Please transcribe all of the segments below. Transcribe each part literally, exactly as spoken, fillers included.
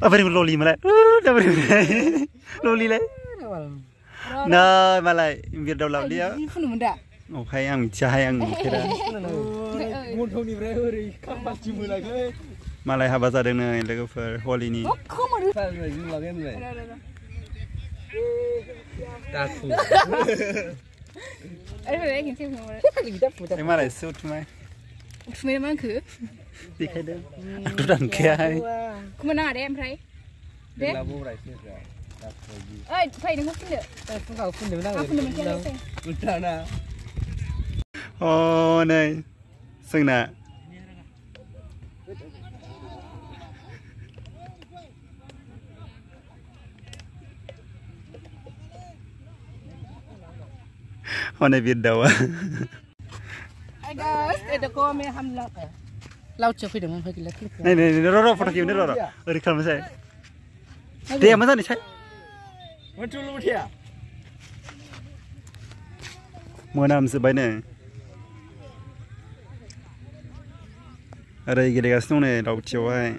apa ni loli malah apa ni loli lah nah malah biar dah lalu dia oh hai ang cahaya ang kira malah haba जादों नै लोगोफोर हलिनि Eh malah suit mai. Semai mana ke? Dikai dah. Aku dah kaya. Kau mana ada yang perai? Deh. Eh, perai dengan kau ni. Kau pun dah nak. Aku nak makan apa? Udah na. Oh nei, sengna. Oh nei biết đâu à? Guys, ada kau me hamla. Lau cakap dah mana pergi lagi. Nei nei, ro ro foto kirim ro ro. Ori kalau macam. Dia mana ni cai? Macam lu dia. Mwna sebaik ni. Ada igi dekat sini lau ciawai.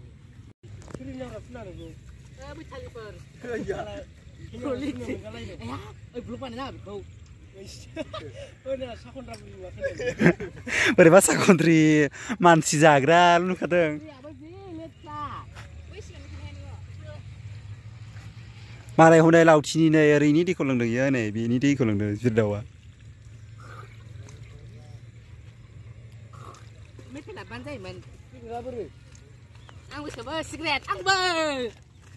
Berbahasa kontri mansi jagra lu kata. Malai hundai laut sini ni hari ini di kolong dia ni, ini di kolong dia sudah. Mesti nak bantai man. Ang bisa ber secret, ang ber.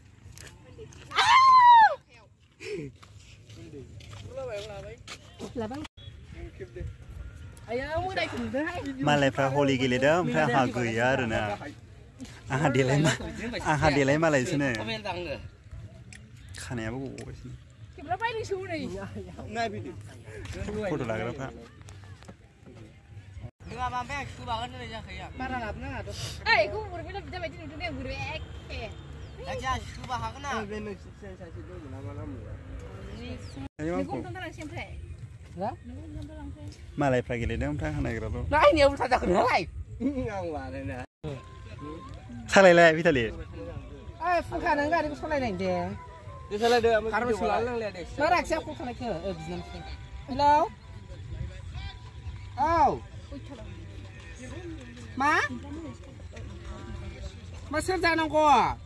Malai pra holi gile dah, pra hagu ya rena. Aha delay ma, aha delay malai sini. Kan ya bu. Berapa ini suhu ni? Foto lagi apa? Dua bambek, tu bagan ni je kaya. Marah apa na? Eh, aku berbeza beza macam itu ni berbeza. Lagi ah, tu bahan na. Ni kau tonton langsung siapa? Hah? Malai pra gile dah, pra naigra tu. Nah ini aku tak kenal lagi. Ngang mana na? Salai lah, kita lihat. Eh, fukan enggak ada sekolah ni deh. Di sana ada. Karena sekolah lang lihat deh. Marah siapa fukan ke? Eh, business. Hello. Oh. Ma? Masih jangan kau.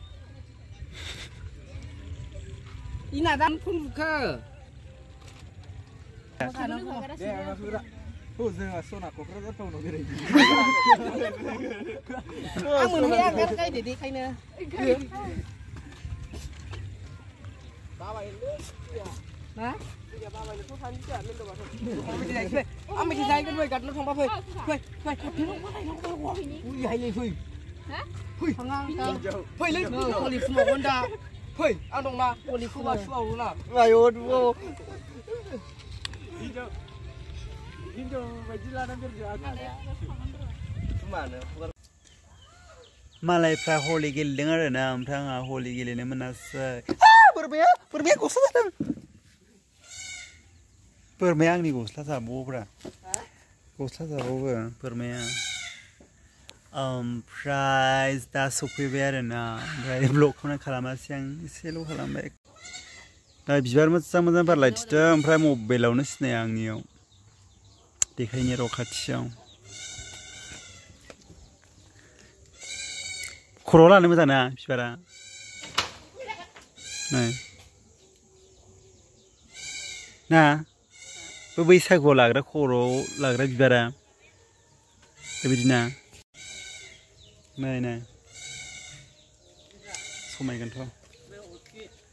Ini ada pun ke? Makanan kau ada sudah. Oh, jangan sona kau kerja tahu nak beri. Ang mana yang kan kau jadi kau ni? Bawa ini. Nah? Ang may design kan boy, kat nak sampai boy. Boy, boy, tapi nak mana yang kau buat? Ui, hai ni boy. Hah? Boy, hangang kau. Boy, leh, kau lihat semua benda. Boy, ang dong na, kau lihat semua semua na. Ayo, dua. Hijau, hijau, bajilah nanti berjalan. Mana? Malai pra holi gile dengar na, amtang holi gile ni mana se. Ah, berbeza, berbeza kau sahaja. Permainan ni gosla sabu bra. Gosla sabu bra, permainan. Um, prize dah suku biar na, prize blok mana kalamas yang selalu kalambaik. Nah, biar macam macam berlait tu, prize mobile awak nasi yang ni, dekainya rokat siang. Corolla ni macam mana, biar? Nah, nah. बैसागुआव लाग्रा खर'आव लाग्रा बिबारा बेबायदिना नाय नाय समायगोनथ'